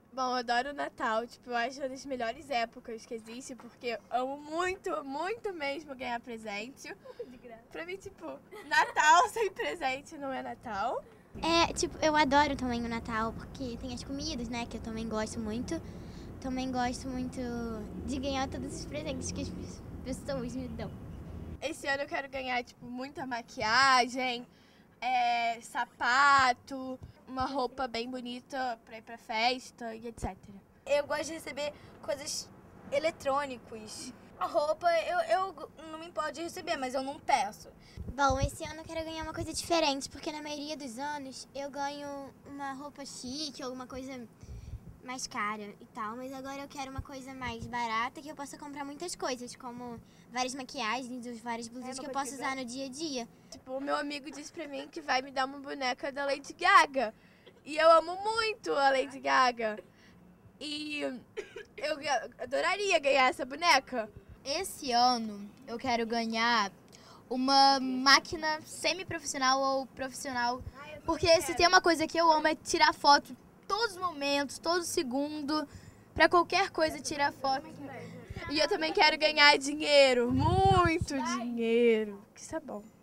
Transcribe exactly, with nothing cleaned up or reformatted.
Bom, eu adoro o Natal, tipo, eu acho uma das melhores épocas que existe, porque eu amo muito, muito mesmo ganhar presente. Pra mim, tipo, Natal sem presente não é Natal. É, tipo, eu adoro também o Natal, porque tem as comidas, né, que eu também gosto muito. Também gosto muito de ganhar todos os presentes que as pessoas me dão. Esse ano eu quero ganhar, tipo, muita maquiagem, é, sapato, uma roupa bem bonita pra ir pra festa e etcétera. Eu gosto de receber coisas eletrônicos. A roupa eu, eu não me importo de receber, mas eu não peço. Bom, esse ano eu quero ganhar uma coisa diferente, porque na maioria dos anos eu ganho uma roupa chique, alguma coisa mais cara e tal, mas agora eu quero uma coisa mais barata que eu possa comprar muitas coisas, como várias maquiagens, várias blusas É, que eu uma posso coisa usar no dia a dia. Tipo, o meu amigo disse pra mim que vai me dar uma boneca da Lady Gaga. E eu amo muito a Lady Gaga. E eu adoraria ganhar essa boneca. Esse ano eu quero ganhar uma máquina semi-profissional ou profissional. Porque se tem uma coisa que eu amo é tirar foto todos os momentos, todo segundo. Pra qualquer coisa tirar foto. E eu também quero ganhar dinheiro, muito dinheiro. Que isso é bom.